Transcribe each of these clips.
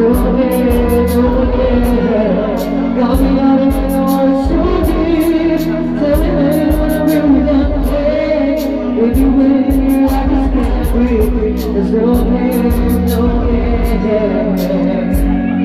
got me out of my heart so deep. Tell me that I really don't care. Anyway, I just can't breathe. There's no pain, no pain.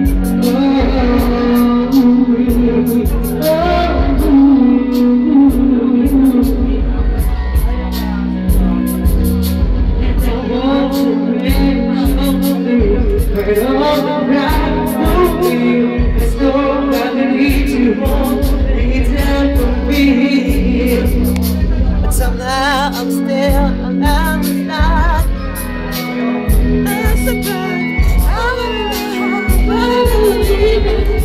But somehow I'm still alive tonight. I'm surprised I'm believe it.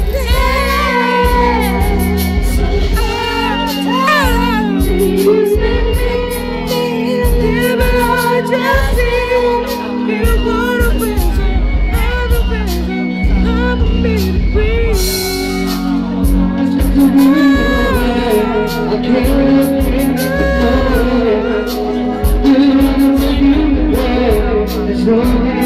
There's no